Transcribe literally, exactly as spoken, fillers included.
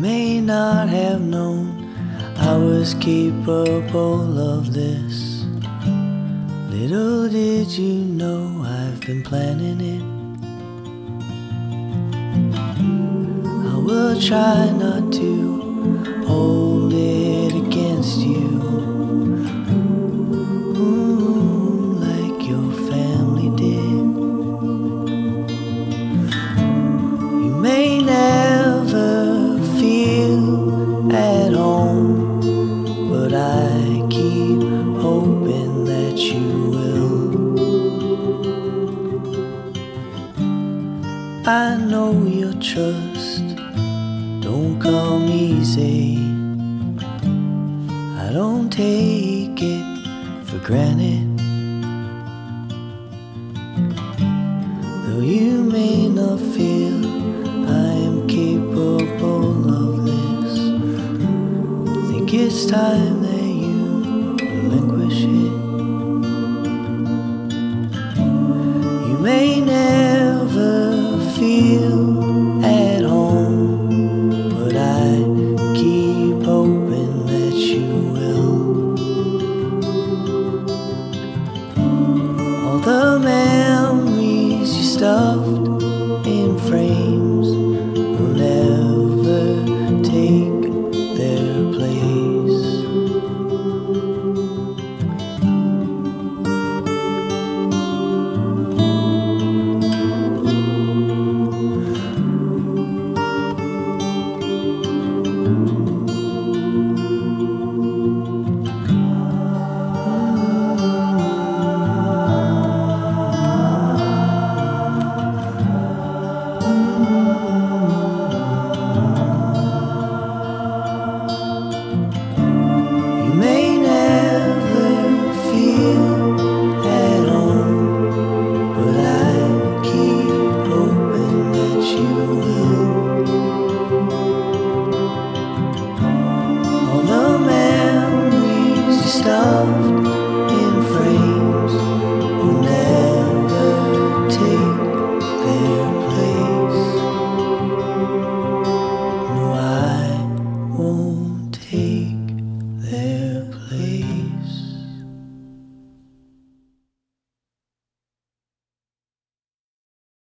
may not have known I was capable of this. Little did you know I've been planning it. I will try not to hold it against you, ooh, like your family did. You may never feel at home, but I keep hoping that you will. I know your trust don't come easy. I don't take it for granted. Though you may not feel I am capable of this, I think it's time